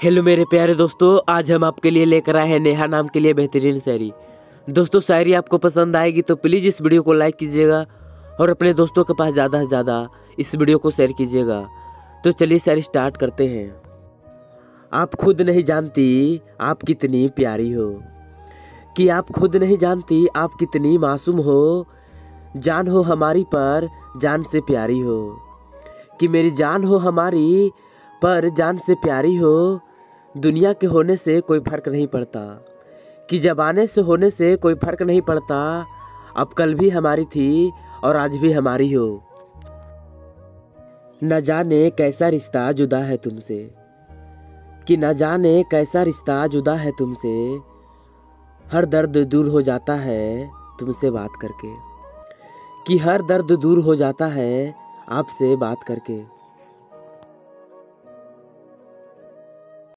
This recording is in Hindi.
हेलो मेरे प्यारे दोस्तों, आज हम आपके लिए लेकर आए हैं नेहा नाम के लिए बेहतरीन शायरी। दोस्तों, शायरी आपको पसंद आएगी तो प्लीज़ इस वीडियो को लाइक कीजिएगा और अपने दोस्तों के पास ज़्यादा से ज़्यादा इस वीडियो को शेयर कीजिएगा। तो चलिए शायरी स्टार्ट करते हैं। आप खुद नहीं जानती आप कितनी प्यारी हो, कि आप खुद नहीं जानती आप कितनी मासूम हो। जान हो हमारी पर जान से प्यारी हो, कि मेरी जान हो हमारी पर जान से प्यारी हो। दुनिया के होने से कोई फ़र्क नहीं पड़ता, कि ज़माने से होने से कोई फ़र्क नहीं पड़ता। अब कल भी हमारी थी और आज भी हमारी हो। न जाने कैसा रिश्ता जुदा है तुमसे, कि न जाने कैसा रिश्ता जुदा है तुमसे। हर दर्द दूर हो जाता है तुमसे बात करके, कि हर दर्द दूर हो जाता है आपसे बात करके।